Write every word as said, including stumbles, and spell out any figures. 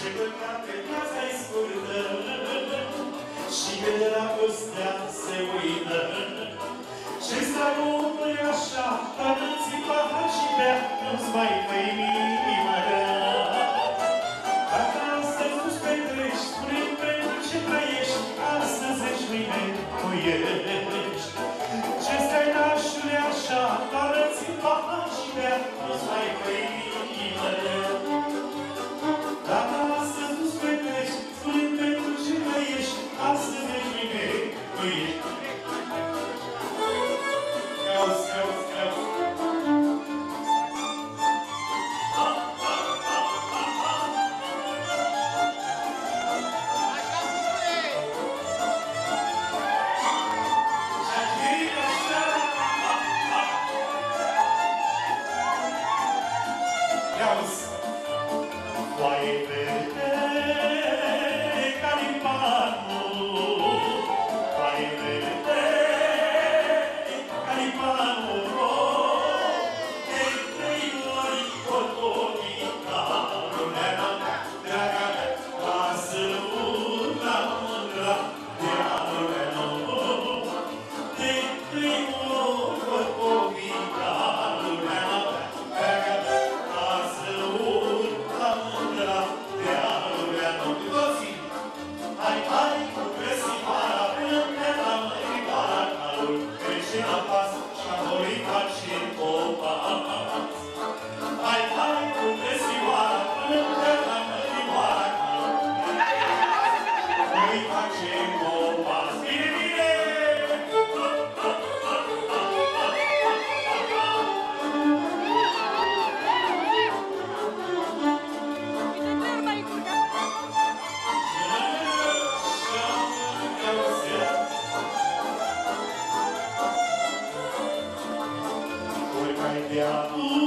Ce păcate viața-i scurtă și că dragostea se uită. Ce-ți drag omul așa, arăți-i pahar și bea, nu-ți mai fă inima rea. Dacă astăzi nu-ți petreci, spune-mi pentru ce trăiești, astăzi ești, mâine nu ești. Ce stai nașule așa, arăți-i pahar și bea, nu-ți mai fă inima rea. Dacă astăzi nu-ți petreci, spune-mi pentru ce trăiești, astăzi ești, mâine nu ești. Caus, caus, caus. Foaie verde ca lipanul, foaie verde ca lipanul, de trei ori cotovica, lumea mea, draga mea, lasă-l la mândra, lumea mea, de trei ori cotovica, lumea mea, draga mea, lasă-l la mândra, lumea mea. Hai, hai, cu găsitoarea până la măritoarea calul, trece la pas și apoi face copac. Hai, hai, cu găsitoarea până la măritoarea calul, apoi face copac. Bine, bine! Yeah.